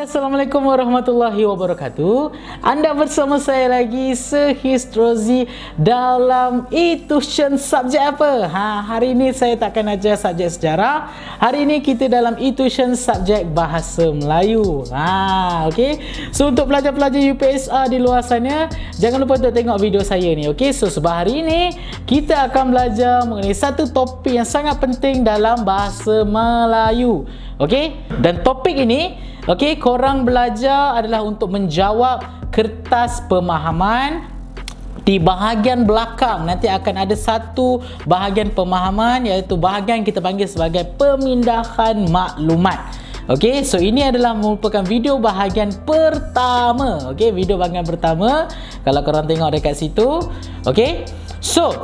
Hai, Assalamualaikum warahmatullahi wabarakatuh. Anda bersama saya lagi, Sehistrozi, dalam e-tuition subjek apa? Hari ini saya tak akan ajar subjek sejarah. Hari ini kita dalam e-tuition subjek bahasa Melayu. Okey. So untuk pelajar-pelajar UPSR di luar sana, jangan lupa untuk tengok video saya ni. Okey. So sebab hari ini kita akan belajar mengenai satu topik yang sangat penting dalam bahasa Melayu. Okey. Dan topik ini korang belajar adalah untuk menjawab kertas pemahaman. Di bahagian belakang nanti akan ada satu bahagian pemahaman, iaitu bahagian kita panggil sebagai pemindahan maklumat. Okey, so ini adalah merupakan video bahagian pertama. Okey, video bahagian pertama kalau korang tengok dekat situ. Okey. So,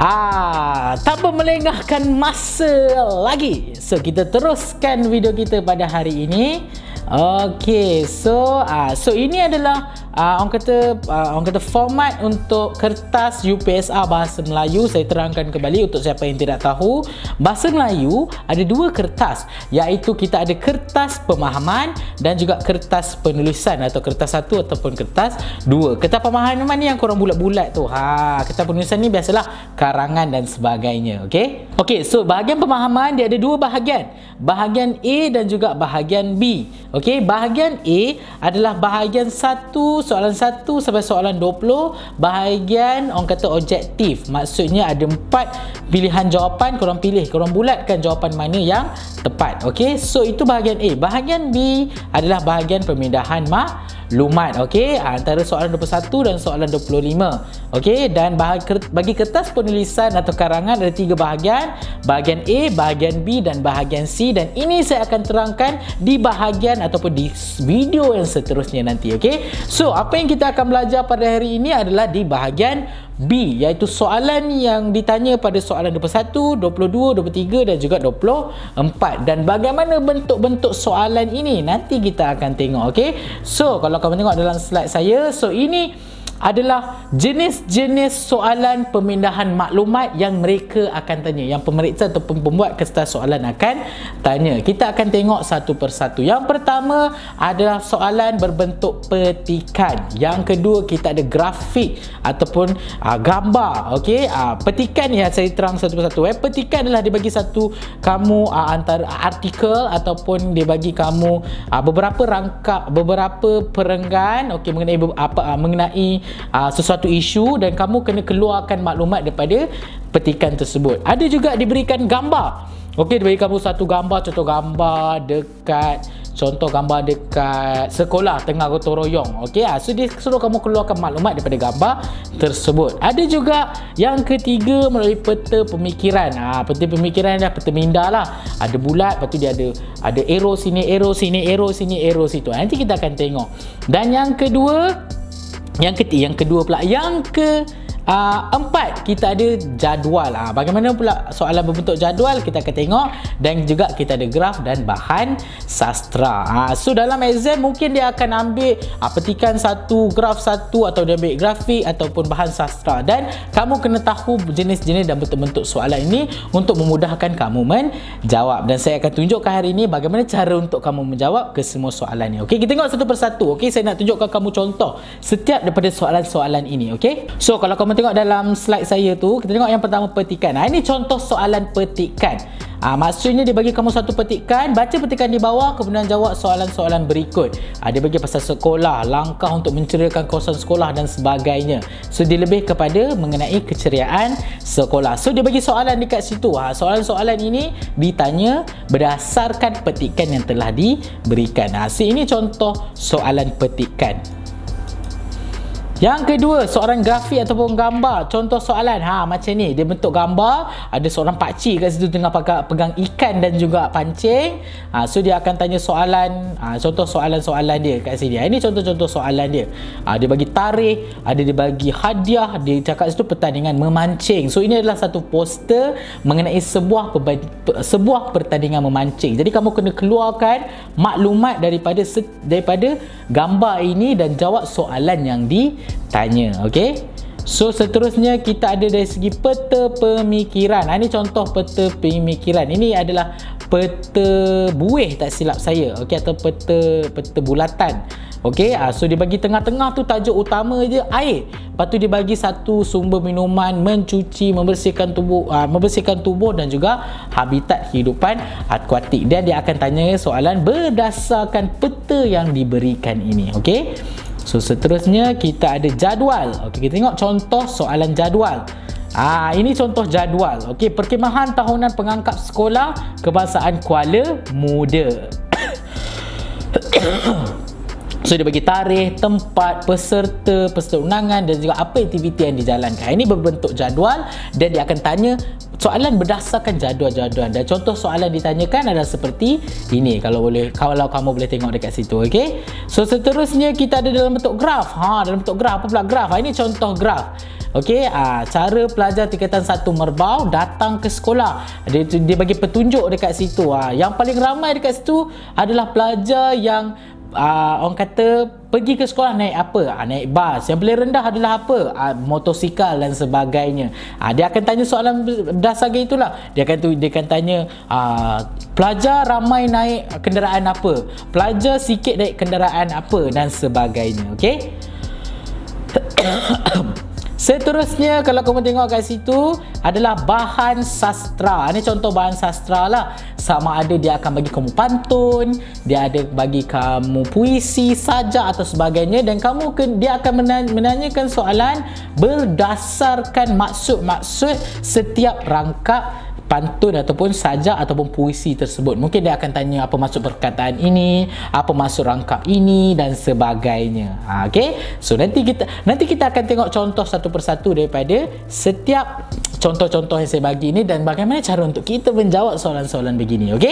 tanpa melengahkan masa lagi, so kita teruskan video kita pada hari ini. Okey, so ini adalah orang kata format untuk kertas UPSR bahasa Melayu. Saya terangkan kembali untuk siapa yang tidak tahu. Bahasa Melayu ada dua kertas, iaitu kita ada kertas pemahaman dan juga kertas penulisan, atau kertas satu ataupun kertas dua. Kertas pemahaman ni yang korang bulat-bulat tu. Kertas penulisan ni biasalah karangan dan sebagainya. Okey. Okey, so bahagian pemahaman dia ada dua bahagian. Bahagian A dan juga bahagian B. Okey, bahagian A adalah bahagian 1, soalan 1 sampai soalan 20. Bahagian orang kata objektif. Maksudnya ada 4 pilihan jawapan, korang pilih, korang bulatkan jawapan mana yang tepat. Okey, so itu bahagian A. Bahagian B adalah bahagian pemindahan maklumat. Okey, antara soalan 21 dan soalan 25. Okey, dan bagi kertas penulisan atau karangan ada 3 bahagian. Bahagian A, bahagian B dan bahagian C, dan ini saya akan terangkan di bahagian ataupun di video yang seterusnya nanti. Okey, so apa yang kita akan belajar pada hari ini adalah di bahagian B, iaitu soalan yang ditanya pada soalan 21, 22, 23 dan juga 24. Dan bagaimana bentuk-bentuk soalan ini nanti kita akan tengok. Okey, so kalau kamu tengok dalam slide saya, so ini adalah jenis-jenis soalan pemindahan maklumat yang mereka akan tanya, yang pemeriksa ataupun pembuat kertas soalan akan tanya. Kita akan tengok satu persatu. Yang pertama adalah soalan berbentuk petikan. Yang kedua kita ada grafik ataupun gambar. Okey, petikan ya, saya terang satu persatu. Petikan adalah dia bagi satu kamu antara artikel ataupun dia bagi kamu beberapa rangkap, beberapa perenggan mengenai sesuatu isu, dan kamu kena keluarkan maklumat daripada petikan tersebut. Ada juga diberikan gambar. Okey, diberi kamu satu gambar, contoh gambar dekat sekolah tengah gotong royong. Okey, so dia suruh kamu keluarkan maklumat daripada gambar tersebut. Ada juga yang ketiga melalui peta pemikiran. Peta pemikiran dah peta minda lah. Ada bulat, lepas tu dia ada arrow sini, arrow sini, arrow sini, arrow situ. Nanti kita akan tengok. Dan yang keempat kita ada jadual. Bagaimana pula soalan berbentuk jadual kita akan tengok, dan juga kita ada graf dan bahan sastra. So dalam exam mungkin dia akan ambil petikan satu, graf satu, atau dia ambil grafik ataupun bahan sastra, dan kamu kena tahu jenis-jenis dan bentuk-bentuk soalan ini untuk memudahkan kamu menjawab. Dan saya akan tunjukkan hari ini bagaimana cara untuk kamu menjawab ke semua soalan ini. Okey, kita tengok satu persatu. Okey, saya nak tunjukkan kamu contoh setiap daripada soalan-soalan ini. Okey, so kalau kamu tengok dalam slide saya tu, kita tengok yang pertama petikan. Ini contoh soalan petikan. Maksudnya dia bagi kamu satu petikan, baca petikan di bawah, kemudian jawab soalan-soalan berikut. Dia bagi pasal sekolah, langkah untuk menceriakan kawasan sekolah dan sebagainya. So dia lebih kepada mengenai keceriaan sekolah. So dia bagi soalan dekat situ. Soalan-soalan ini ditanya berdasarkan petikan yang telah diberikan. So ini contoh soalan petikan. Yang kedua, soalan grafik ataupun gambar. Contoh soalan macam ni, dia bentuk gambar, ada seorang pakcik kat situ tengah pegang ikan dan juga pancing. So dia akan tanya soalan, contoh soalan-soalan dia kat sini. Ini contoh-contoh soalan dia. Dia bagi tarikh, ada dia bagi hadiah, dia cakap situ pertandingan memancing. So ini adalah satu poster mengenai sebuah pertandingan memancing. Jadi kamu kena keluarkan maklumat daripada gambar ini dan jawab soalan yang ditanya. Okey, so seterusnya kita ada dari segi peta pemikiran. Ini contoh peta pemikiran. Ini adalah peta buih tak silap saya, okey, atau peta bulatan. Okey, so dia bagi tengah-tengah tu tajuk utama je air. Lepas tu dia bagi satu sumber minuman, mencuci, membersihkan tubuh dan juga habitat hidupan akuatik. Dan dia akan tanya soalan berdasarkan peta yang diberikan ini. Okey. So seterusnya kita ada jadual. Okey, kita tengok contoh soalan jadual. Ini contoh jadual. Okey, perkhemahan tahunan pengangkap sekolah kebangsaan Kuala Muda. So dia bagi tarikh, tempat, peserta undangan dan juga apa aktiviti yang dijalankan. Ini berbentuk jadual dan dia akan tanya soalan berdasarkan jadual-jadual. Dan contoh soalan ditanyakan adalah seperti ini, kalau kamu boleh tengok dekat situ. Okey. So seterusnya kita ada dalam bentuk graf. Dalam bentuk graf, apa pula graf? Ini contoh graf. Okey, cara pelajar tingkatan 1 Merbau datang ke sekolah. Dia bagi petunjuk dekat situ. Yang paling ramai dekat situ adalah pelajar yang orang kata pergi ke sekolah naik apa? Naik bas. Yang paling rendah adalah apa? Motosikal dan sebagainya. Dia akan tanya soalan berdasarkan itulah. Dia akan tanya pelajar ramai naik kenderaan apa? Pelajar sikit naik kenderaan apa? Dan sebagainya. Okey? Seterusnya kalau kamu tengok kat situ adalah bahan sastra. Ini contoh bahan sastra lah. Sama ada dia akan bagi kamu pantun, dia ada bagi kamu puisi, sajak atau sebagainya, dan dia akan menanyakan soalan berdasarkan maksud-maksud setiap rangkap pantun ataupun sajak ataupun puisi tersebut. Mungkin dia akan tanya apa maksud perkataan ini, apa maksud rangkap ini dan sebagainya. Okey. So nanti kita akan tengok contoh satu persatu daripada setiap contoh-contoh yang saya bagi ini dan bagaimana cara untuk kita menjawab soalan-soalan begini. Okey.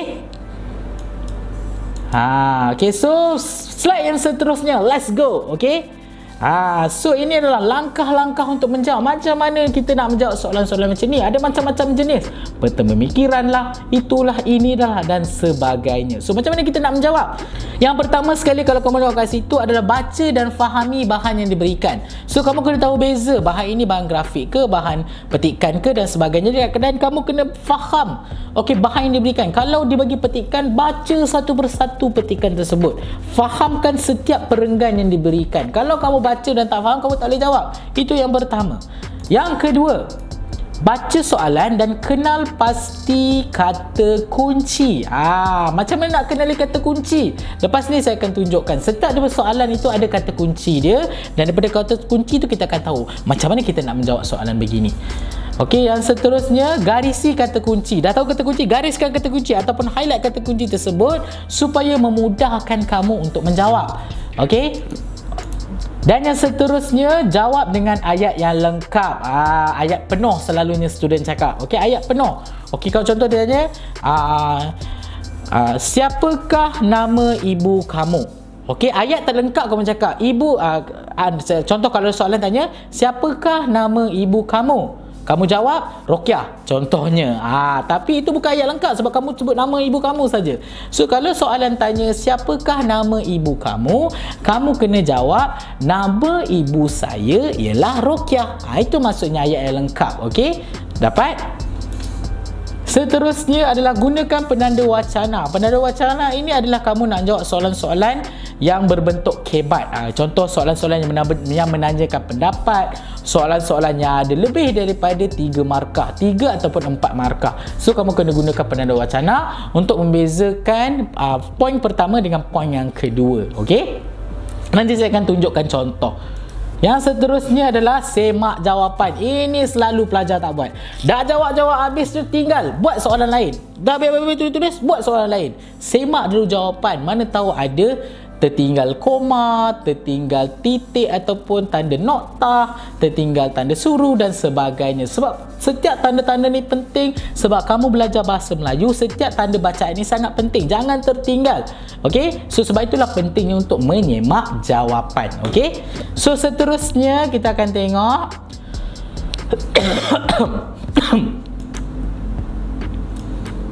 Okey, so slide yang seterusnya, let's go. Okey. So ini adalah langkah-langkah untuk menjawab. Macam mana kita nak menjawab soalan-soalan macam ni? Ada macam-macam jenis. Peta pemikiran lah, itulah, inilah dan sebagainya. So macam mana kita nak menjawab? Yang pertama sekali kalau kamu tengok kat situ adalah baca dan fahami bahan yang diberikan. So kamu kena tahu beza bahan ini bahan grafik ke, bahan petikan ke dan sebagainya. Dan kamu kena faham bahan yang diberikan. Kalau dibagi petikan, baca satu persatu petikan tersebut. Fahamkan setiap perenggan yang diberikan. Kalau kamu baca dan tak faham, kamu tak boleh jawab. Itu yang pertama. Yang kedua, baca soalan dan kenal pasti kata kunci. Macam mana nak kenali kata kunci? Lepas ni saya akan tunjukkan. Setiap soalan itu ada kata kunci dia, dan daripada kata kunci tu kita akan tahu macam mana kita nak menjawab soalan begini. Okey, yang seterusnya, garisi kata kunci. Dah tahu kata kunci, gariskan kata kunci ataupun highlight kata kunci tersebut supaya memudahkan kamu untuk menjawab. Okey. Dan yang seterusnya, jawab dengan ayat yang lengkap. Ayat penuh selalunya student cakap. Okey, ayat penuh. Okey, kalau contoh dia tanya, siapakah nama ibu kamu? Okey, ayat tak lengkap kamu cakap. Contoh kalau soalan tanya, siapakah nama ibu kamu? Kamu jawab Rokiah contohnya. Tapi itu bukan ayat lengkap sebab kamu sebut nama ibu kamu saja. So kalau soalan tanya siapakah nama ibu kamu, kamu kena jawab nama ibu saya ialah Rokiah. Itu maksudnya ayat yang lengkap. Okey? Dapat? Seterusnya adalah gunakan penanda wacana. Penanda wacana ini adalah kamu nak jawab soalan-soalan yang berbentuk kebat. Contoh soalan-soalan yang menanyakan pendapat, soalan-soalan yang ada lebih daripada 3 markah, 3 ataupun 4 markah. So kamu kena gunakan penanda wacana untuk membezakan poin pertama dengan poin yang kedua. Okey? Nanti saya akan tunjukkan contoh. Yang seterusnya adalah semak jawapan. Ini selalu pelajar tak buat. Dah jawab-jawab habis tu tinggal buat soalan lain. Dah habis tulis buat soalan lain. Semak dulu jawapan. Mana tahu ada tertinggal koma, tertinggal titik ataupun tanda nokta, tertinggal tanda suruh dan sebagainya. Sebab setiap tanda-tanda ni penting sebab kamu belajar bahasa Melayu, setiap tanda bacaan ni sangat penting. Jangan tertinggal. Okey? So sebab itulah pentingnya untuk menyemak jawapan. Okey? So seterusnya kita akan tengok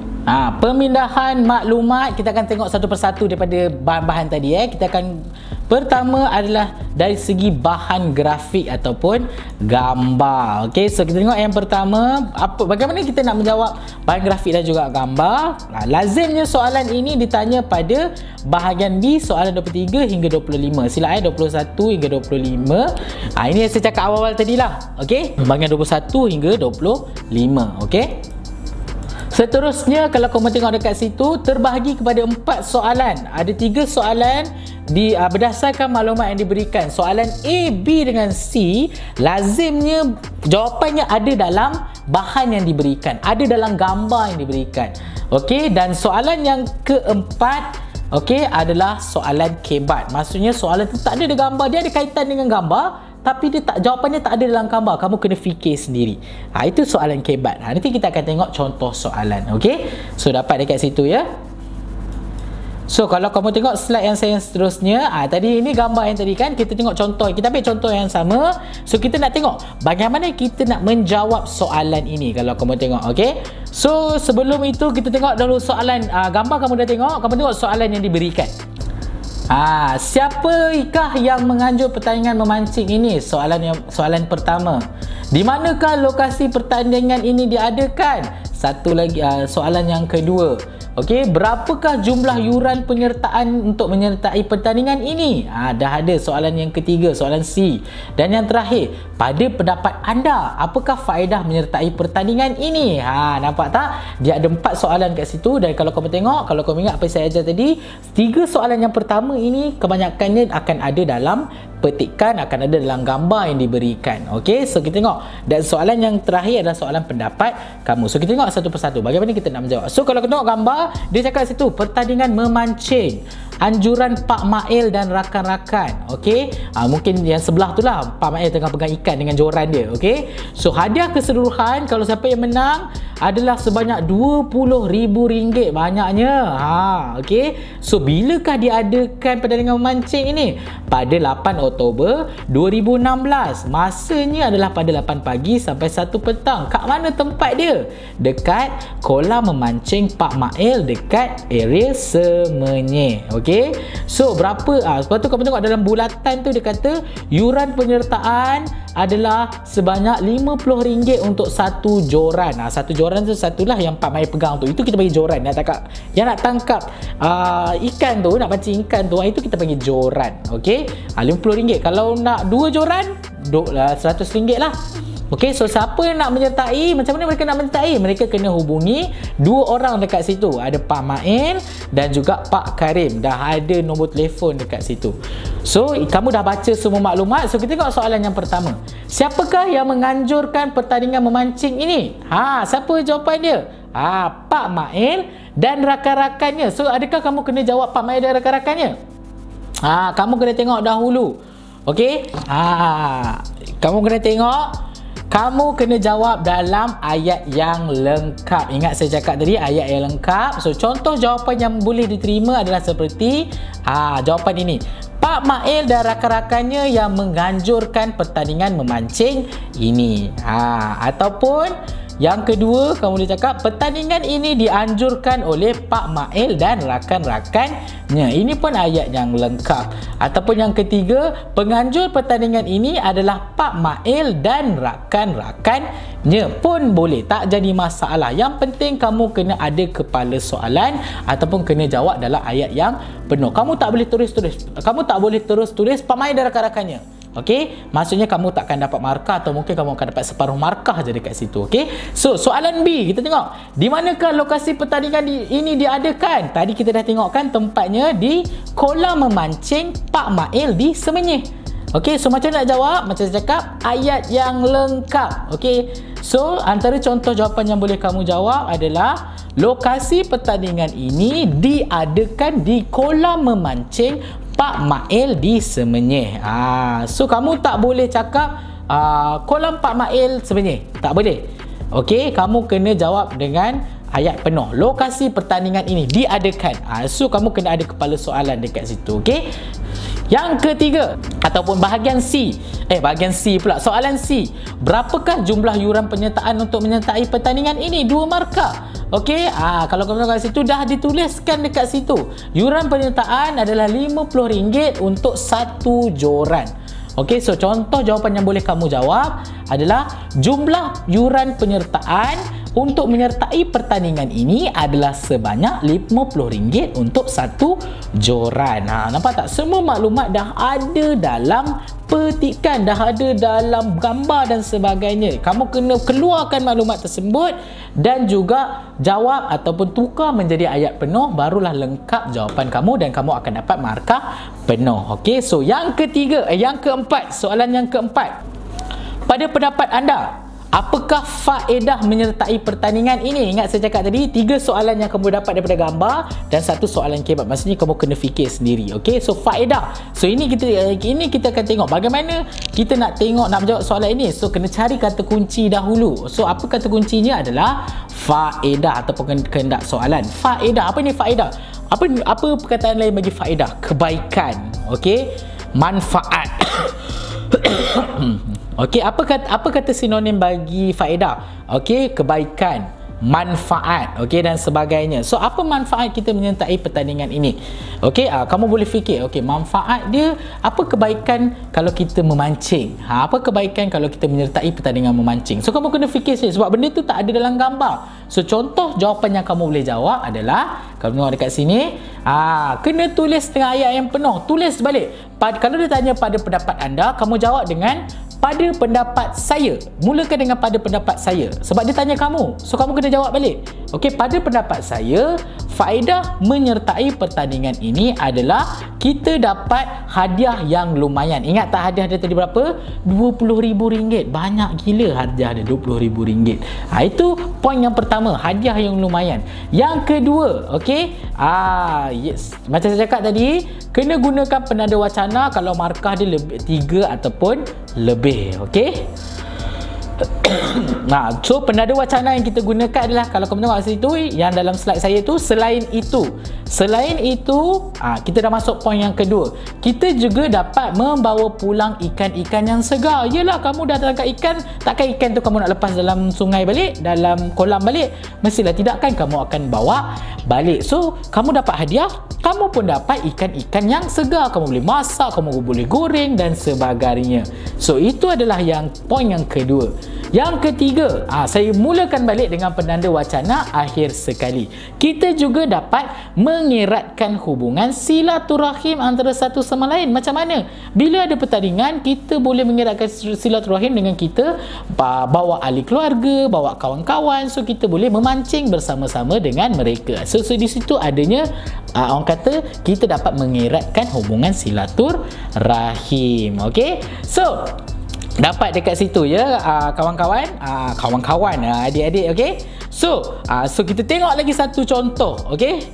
pemindahan maklumat. Kita akan tengok satu persatu daripada bahan-bahan tadi. Kita akan Pertama adalah dari segi bahan grafik ataupun gambar. Okey, so kita tengok yang pertama, bagaimana kita nak menjawab bahan grafik dan juga gambar. Lazimnya soalan ini ditanya pada bahagian B, soalan 23 hingga 25. Sila 21 hingga 25. Ini yang saya cakap awal-awal tadilah. Okey, bahagian 21 hingga 25. Okey. Seterusnya, kalau kamu tengok dekat situ, terbahagi kepada 4 soalan. Ada 3 soalan berdasarkan maklumat yang diberikan. Soalan A, B dengan C, lazimnya jawapannya ada dalam bahan yang diberikan, ada dalam gambar yang diberikan. Okey, dan soalan yang keempat, okey, adalah soalan kebat. Maksudnya soalan tu tak ada gambar, dia ada kaitan dengan gambar, tapi dia jawapannya tak ada dalam gambar. Kamu kena fikir sendiri. Itu soalan kebat. Nanti kita akan tengok contoh soalan. Okey, so dapat dekat situ ya. So kalau kamu tengok slide yang saya seterusnya, tadi ini gambar yang tadi kan, kita tengok contoh, kita ambil contoh yang sama. So kita nak tengok bagaimana kita nak menjawab soalan ini. Kalau kamu tengok, okey. So sebelum itu kita tengok dahulu soalan, gambar kamu dah tengok, kamu tengok soalan yang diberikan. Siapakah yang menganjur pertandingan memancing ini? Soalan pertama. Di manakah lokasi pertandingan ini diadakan? Satu lagi, soalan yang kedua. Okey, berapakah jumlah yuran penyertaan untuk menyertai pertandingan ini? Dah ada soalan yang ketiga, soalan C. Dan yang terakhir, pada pendapat anda, apakah faedah menyertai pertandingan ini? Nampak tak? Dia ada 4 soalan kat situ. Dan kalau kamu tengok, kalau kamu ingat apa yang saya ajar tadi, 3 soalan yang pertama ini kebanyakannya akan ada dalam petikan, akan ada dalam gambar yang diberikan. Okey, so kita tengok. Dan soalan yang terakhir adalah soalan pendapat kamu. So kita tengok satu persatu bagaimana kita nak menjawab. So kalau kita tengok gambar, dia cakap situ pertandingan memancing, anjuran Pak Mail dan rakan-rakan. Okey, mungkin yang sebelah tu lah Pak Mail tengah pegang ikan dengan joran dia. Okey, so hadiah keseluruhan kalau siapa yang menang adalah sebanyak RM20,000. Banyaknya. Okey, so bilakah diadakan pertandingan memancing ini? Pada 8 Oktober 2016. Masanya adalah pada 8 pagi sampai 1 petang. Kat mana tempat dia? Dekat kolam memancing Pak Mail dekat area Semenyih. Okey, so berapa? Sebab tu kamu tengok dalam bulatan tu dia kata yuran penyertaan adalah sebanyak RM50 untuk satu joran. Satu joran tu satulah yang Pak Mail pegang tu. Itu kita bagi joran. Yang nak tangkap ikan tu, nak pancing ikan tu, itu kita bagi joran. Okey, RM50. Kalau nak 2 joran, RM100 lah. Okey, so siapa yang nak menyertai, macam mana mereka nak menyertai? Mereka kena hubungi 2 orang dekat situ. Ada Pak Mail dan juga Pak Karim. Dah ada nombor telefon dekat situ. So kamu dah baca semua maklumat. So kita tengok soalan yang pertama. Siapakah yang menganjurkan pertandingan memancing ini? Siapa jawapan dia? Pak Mail dan rakan-rakannya. So adakah kamu kena jawab Pak Mail dan rakan-rakannya? Kamu kena tengok dahulu. Okey, kamu kena tengok. Kamu kena jawab dalam ayat yang lengkap. Ingat saya cakap tadi ayat yang lengkap. So contoh jawapan yang boleh diterima adalah seperti jawapan ini. Pak Mail dan rakan-rakannya yang menganjurkan pertandingan memancing ini. Ataupun yang kedua, kamu boleh cakap pertandingan ini dianjurkan oleh Pak Mail dan rakan-rakannya. Ini pun ayat yang lengkap. Ataupun yang ketiga, penganjur pertandingan ini adalah Pak Mail dan rakan-rakannya pun boleh. Tak jadi masalah. Yang penting kamu kena ada kepala soalan ataupun kena jawab dalam ayat yang penuh. Kamu tak boleh tulis-tulis. Kamu tak boleh terus tulis Pak Mail dan rakan-rakannya. Okey, maksudnya kamu takkan dapat markah atau mungkin kamu akan dapat separuh markah je dekat situ. Okey, so soalan B, kita tengok di manakah lokasi pertandingan ini diadakan. Tadi kita dah tengok kan tempatnya di kolam memancing Pak Mail di Semenyih. Okey, so macam nak jawab? Macam saya cakap, ayat yang lengkap. Okey, so antara contoh jawapan yang boleh kamu jawab adalah lokasi pertandingan ini diadakan di kolam memancing Pak Mail di Semenyih. So kamu tak boleh cakap kolam Pak Mail Semenyih. Tak boleh. Okey, kamu kena jawab dengan ayat penuh. Lokasi pertandingan ini diadakan. So kamu kena ada kepala soalan dekat situ. Okey. Yang ketiga, ataupun bahagian C. Bahagian C pula. Soalan C. Berapakah jumlah yuran penyertaan untuk menyertai pertandingan ini? 2 markah. Okey, kalau kamu tengok kat situ dah dituliskan dekat situ. Yuran penyertaan adalah RM50 untuk 1 joran. Okey, so contoh jawapan yang boleh kamu jawab adalah jumlah yuran penyertaan untuk menyertai pertandingan ini adalah sebanyak RM50 untuk 1 joran. Nampak tak? Semua maklumat dah ada dalam petikan, dah ada dalam gambar dan sebagainya. Kamu kena keluarkan maklumat tersebut dan juga jawab ataupun tukar menjadi ayat penuh, barulah lengkap jawapan kamu dan kamu akan dapat markah penuh. Okey, so yang keempat, soalan yang keempat. Pada pendapat anda, apakah faedah menyertai pertandingan ini? Ingat saya cakap tadi, 3 soalan yang kamu dapat daripada gambar dan 1 soalan kebat. Maksudnya kamu kena fikir sendiri. Okey, so faedah. So ini kita akan tengok bagaimana kita nak menjawab soalan ini. So kena cari kata kunci dahulu. So apa kata kuncinya adalah faedah ataupun kehendak soalan. Faedah. Apa ni faedah? Apa perkataan lain bagi faedah? Kebaikan. Okey, manfaat. Okey, apa kata sinonim bagi faedah? Okey, kebaikan, manfaat, okey, dan sebagainya. So apa manfaat kita menyertai pertandingan ini? Okey, kamu boleh fikir, okey, manfaat dia, apa kebaikan kalau kita memancing? Apa kebaikan kalau kita menyertai pertandingan memancing? So kamu kena fikir sendiri sebab benda tu tak ada dalam gambar. So contoh jawapan yang kamu boleh jawab adalah, kalau tengok dekat sini, kena tulis dengan ayat yang penuh. Tulis balik. Kalau dia tanya pada pendapat anda, kamu jawab dengan pada pendapat saya. Mulakan dengan pada pendapat saya. Sebab dia tanya kamu. So kamu kena jawab balik. Okey, pada pendapat saya, faedah menyertai pertandingan ini adalah kita dapat hadiah yang lumayan. Ingat tak hadiah dia tadi berapa? RM20,000. Banyak gila hadiah dia, RM20,000. Itu poin yang pertama, hadiah yang lumayan. Yang kedua, okey, yes, macam saya cakap tadi, kena gunakan penanda wacana kalau markah dia 3 ataupun lebih. Okey. So penanda wacana yang kita gunakan adalah, kalau kamu tengok kat situ yang dalam slide saya tu, selain itu kita dah masuk poin yang kedua. Kita juga dapat membawa pulang ikan-ikan yang segar. Yelah, kamu dah tangkap ikan, takkan ikan tu kamu nak lepas dalam sungai balik, dalam kolam balik? Mestilah tidak kan, kamu akan bawa balik. So kamu dapat hadiah, kamu pun dapat ikan-ikan yang segar. Kamu boleh masak, kamu boleh goreng dan sebagainya. So itu adalah poin yang kedua. Yang ketiga, saya mulakan balik dengan penanda wacana akhir sekali. Kita juga dapat mengeratkan hubungan silaturahim antara satu sama lain. Macam mana? Bila ada pertandingan, kita boleh mengeratkan silaturahim dengan kita bawa ahli keluarga, bawa kawan-kawan. So kita boleh memancing bersama-sama dengan mereka. So di situ adanya orang kata kita dapat mengeratkan hubungan silaturahim. Okey? So dapat dekat situ ya, kawan-kawan, adik-adik. Okey, so kita tengok lagi satu contoh. Okey.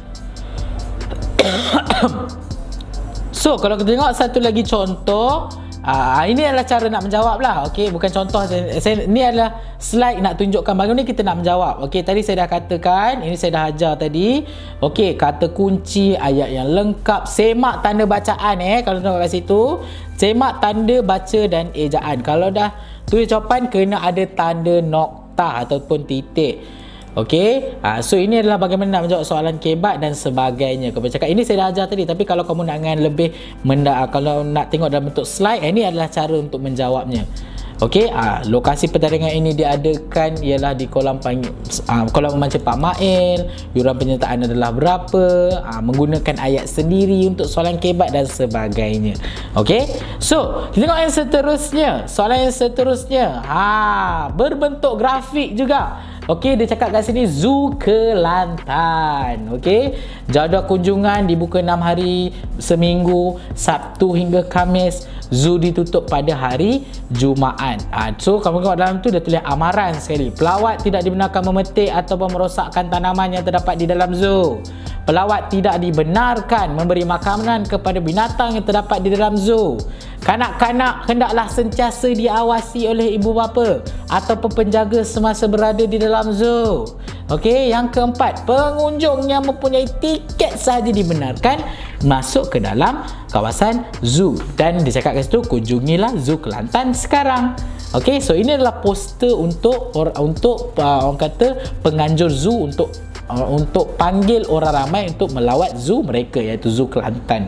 So kalau kita tengok satu lagi contoh, ini adalah cara nak menjawab lah. Okey, bukan contoh, ini adalah slide nak tunjukkan bagaimana kita nak menjawab. Okey, tadi saya dah katakan, ini saya dah ajar tadi. Okey, kata kunci, ayat yang lengkap, semak tanda bacaan kalau tengok kat situ, semak tanda baca dan ejaan. Kalau dah tulis jawapan, kena ada tanda noktah ataupun titik. Okey, so ini adalah bagaimana nak menjawab soalan kebat dan sebagainya. Kamu cakap ini saya dah ajar tadi, tapi kalau kamu nak dengan lebih kalau nak tengok dalam bentuk slide, ini adalah cara untuk menjawabnya. Okey, lokasi pertandingan ini diadakan ialah di kolam memancing Pak Mail. Yuran penyertaan adalah berapa? Menggunakan ayat sendiri untuk soalan kebat dan sebagainya. Okey, so kita tengok yang seterusnya. Soalan yang seterusnya berbentuk grafik juga. Okey, dia cakap kat sini Zoo Kelantan. Okey, jadual kunjungan dibuka 6 hari seminggu, Sabtu hingga Khamis. Zoo ditutup pada hari Jumaat. So kamu tengok dalam tu dia tulis amaran sekali. Pelawat tidak dibenarkan memetik ataupun merosakkan tanaman yang terdapat di dalam zoo. Pelawat tidak dibenarkan memberi makanan kepada binatang yang terdapat di dalam zoo. Kanak-kanak hendaklah sentiasa diawasi oleh ibu bapa ataupun penjaga semasa berada di dalam zoo. Okey, yang keempat, pengunjung yang mempunyai tiket sahaja dibenarkan masuk ke dalam kawasan zoo. Dan dia cakap kat situ, kunjungilah Zoo Kelantan sekarang. Okey, so ini adalah poster untuk orang kata penganjur zoo untuk panggil orang ramai untuk melawat zoo mereka, iaitu Zoo Kelantan.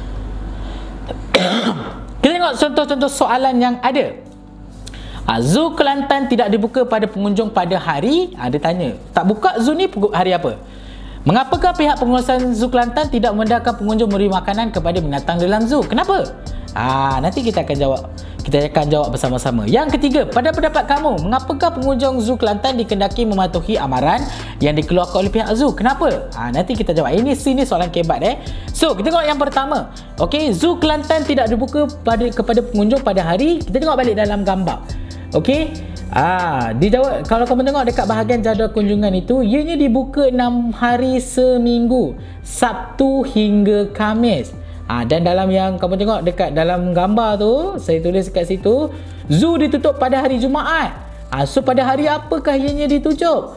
Kita tengok contoh-contoh soalan yang ada. Zoo Kelantan tidak dibuka pada pengunjung pada hari, dia tanya, tak buka zoo ni hari apa? Mengapakah pihak pengurusan Zoo Kelantan tidak membenarkan pengunjung memberi makanan kepada binatang dalam zoo? Kenapa? Nanti kita akan jawab bersama-sama. Yang ketiga, pada pendapat kamu, mengapakah pengunjung Zoo Kelantan dikendaki mematuhi amaran yang dikeluarkan oleh pihak zoo? Kenapa? Nanti kita jawab. Ini soalan kebat So, kita tengok yang pertama. Okey, Zoo Kelantan tidak dibuka kepada pengunjung pada hari. Kita tengok balik dalam gambar. Okey. Dijawab, kalau kamu tengok dekat bahagian jadual kunjungan itu, ianya dibuka 6 hari seminggu, Sabtu hingga Khamis. Dan dalam yang kamu tengok dekat dalam gambar tu, saya tulis kat situ, zoo ditutup pada hari Jumaat. So pada hari apakah ianya ditutup?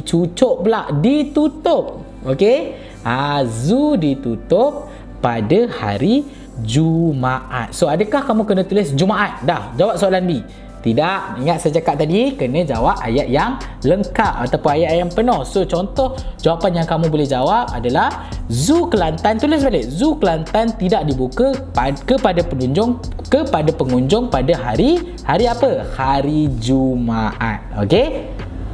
Ditutup. Okey. Zoo ditutup pada hari Jumaat. So adakah kamu kena tulis Jumaat? Dah, jawab soalan B. Tidak, ingat saya cakap tadi, kena jawab ayat yang lengkap ataupun ayat yang penuh. So contoh jawapan yang kamu boleh jawab adalah Zoo Kelantan, tulis balik, Zoo Kelantan tidak dibuka kepada pengunjung pada hari apa? Hari Jumaat. Okey?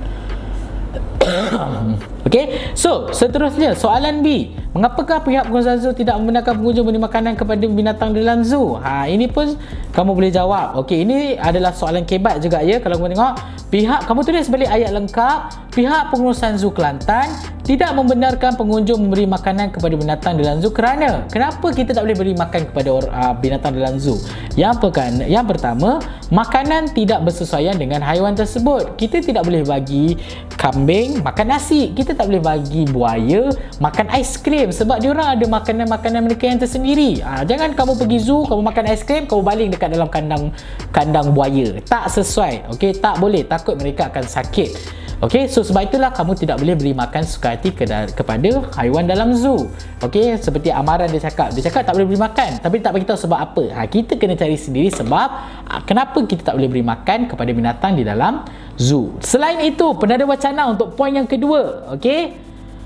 Okey, so seterusnya soalan B. Mengapakah pihak pengurusan zoo tidak membenarkan pengunjung memberi makanan kepada binatang dalam zoo? Ini pun kamu boleh jawab. Okey, ini adalah soalan kebat juga ya. Kalau kamu tengok, kamu tulis balik ayat lengkap. Pihak pengurusan Zoo Kelantan tidak membenarkan pengunjung memberi makanan kepada binatang dalam zoo kerana. Kenapa kita tak boleh beri makan kepada binatang dalam zoo? Yang pertama, makanan tidak bersesuaian dengan haiwan tersebut. Kita tidak boleh bagi kambing makan nasi. Kita tak boleh bagi buaya makan aiskrim sebab diorang ada makanan-makanan mereka yang tersendiri. Jangan kamu pergi zoo, kamu makan aiskrim, kamu baling dekat dalam kandang buaya. Tak sesuai. Okey, tak boleh. Takut mereka akan sakit. Okey, so sebab itulah kamu tidak boleh beri makan suka hati kepada haiwan dalam zoo. Okey, seperti amaran dia cakap tak boleh beri makan, tapi tak beritahu sebab apa. Kita kena cari sendiri sebab kenapa kita tak boleh beri makan kepada binatang di dalam zoo. Selain itu, penada wacana untuk poin yang kedua. Okey,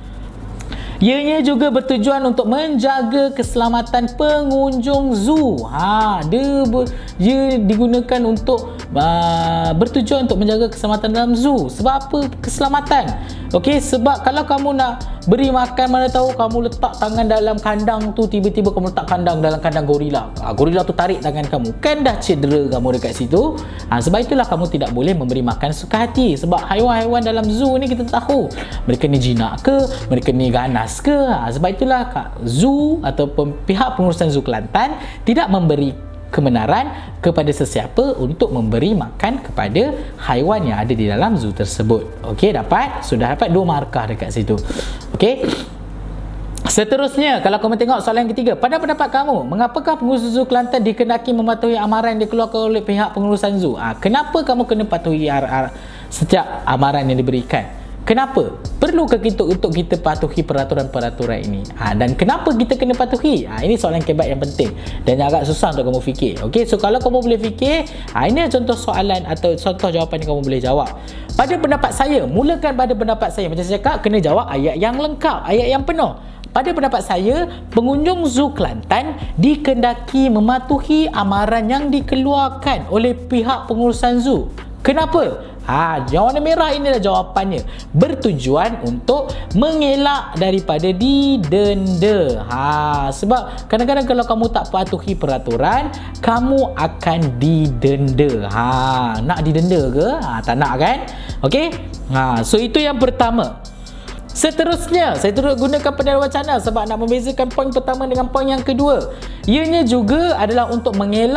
ianya juga bertujuan untuk menjaga keselamatan pengunjung zoo. Dia digunakan untuk bertujuan untuk menjaga keselamatan dalam zoo. Sebab apa keselamatan? Okey, sebab kalau kamu nak beri makan, mana tahu kamu letak tangan dalam kandang tu, tiba-tiba kamu letak dalam kandang gorila. Gorila tu tarik tangan kamu, kan dah cedera kamu dekat situ. Sebab itulah kamu tidak boleh memberi makan suka hati. Sebab haiwan-haiwan dalam zoo ni kita tahu mereka ni jinak ke, mereka ni ganas ke. Sebab itulah zoo ataupun pihak pengurusan Zoo Kelantan tidak memberi kebenaran kepada sesiapa untuk memberi makan kepada haiwan yang ada di dalam zoo tersebut. Okey, sudah dapat 2 markah dekat situ. Okey. Seterusnya, kalau kamu tengok soalan yang ketiga, pada pendapat kamu, mengapakah pengurusan Zoo Kelantan dikendaki mematuhi amaran yang dikeluarkan oleh pihak pengurusan zoo? Kenapa kamu kena patuhi setiap amaran yang diberikan? Kenapa? Perlukah untuk kita patuhi peraturan-peraturan ini? Dan kenapa kita kena patuhi? Ini soalan kebat yang penting dan agak susah untuk kamu fikir. Okey, so kalau kamu boleh fikir, ini contoh soalan atau contoh jawapan yang kamu boleh jawab. Pada pendapat saya, mulakan pada pendapat saya. Macam saya cakap, kena jawab ayat yang lengkap, ayat yang penuh. Pada pendapat saya, pengunjung Zoo Kelantan dikendaki mematuhi amaran yang dikeluarkan oleh pihak pengurusan zoo. Kenapa? Yang warna merah inilah jawapannya. Bertujuan untuk mengelak daripada didenda. Sebab kadang-kadang kalau kamu tak patuhi peraturan, kamu akan didenda. Nak didenda ke? Tak nak kan? Okey? So itu yang pertama. Seterusnya, saya terus gunakan penada wacana sebab nak membezakan poin pertama dengan poin yang kedua. Ianya juga adalah untuk mengelak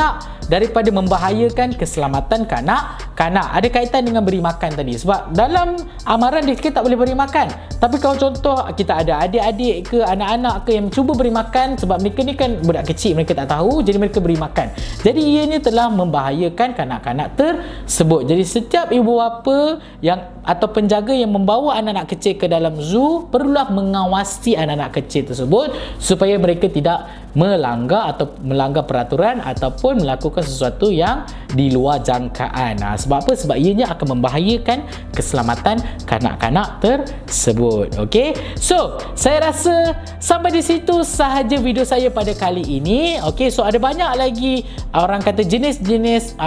daripada membahayakan keselamatan kanak-kanak. Ada kaitan dengan beri makan tadi. Sebab dalam amaran dia tak boleh beri makan. Tapi kalau contoh kita ada adik-adik ke anak-anak ke yang cuba beri makan, sebab mereka ni kan budak kecil, mereka tak tahu, jadi mereka beri makan. Jadi ianya telah membahayakan kanak-kanak tersebut. Jadi setiap ibu bapa yang atau penjaga yang membawa anak-anak kecil ke dalam zoo perlulah mengawasi anak-anak kecil tersebut supaya mereka tidak melanggar peraturan ataupun melakukan sesuatu yang di luar jangkaan. Sebab apa? Sebab ianya akan membahayakan keselamatan kanak-kanak tersebut. Okey. So, saya rasa sampai di situ sahaja video saya pada kali ini. Okey, so ada banyak lagi orang kata jenis-jenis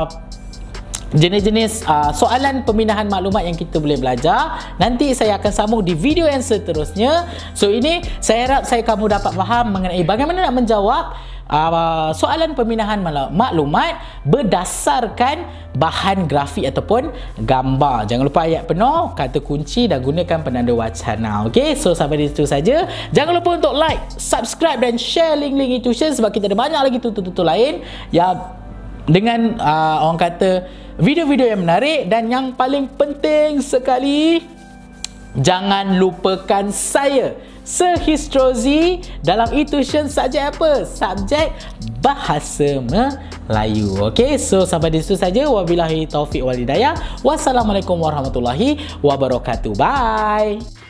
soalan pemindahan maklumat yang kita boleh belajar. Nanti saya akan sambung di video yang seterusnya. So ini saya harap kamu dapat faham mengenai bagaimana nak menjawab soalan pemindahan maklumat berdasarkan bahan grafik ataupun gambar. Jangan lupa ayat penuh, kata kunci dan gunakan penanda wacana. Okey, so sampai di situ saja. Jangan lupa untuk like, subscribe dan share link-link e-tuition sebab kita ada banyak lagi tutor-tutor lain yang dengan orang kata video-video yang menarik. Dan yang paling penting sekali, jangan lupakan saya, Sir Histrozi, dalam e-tuition subjek apa? Subjek Bahasa Melayu. Okey, so sampai di situ saja. Wabillahi taufiq wal hidayah. Wassalamualaikum warahmatullahi wabarakatuh. Bye.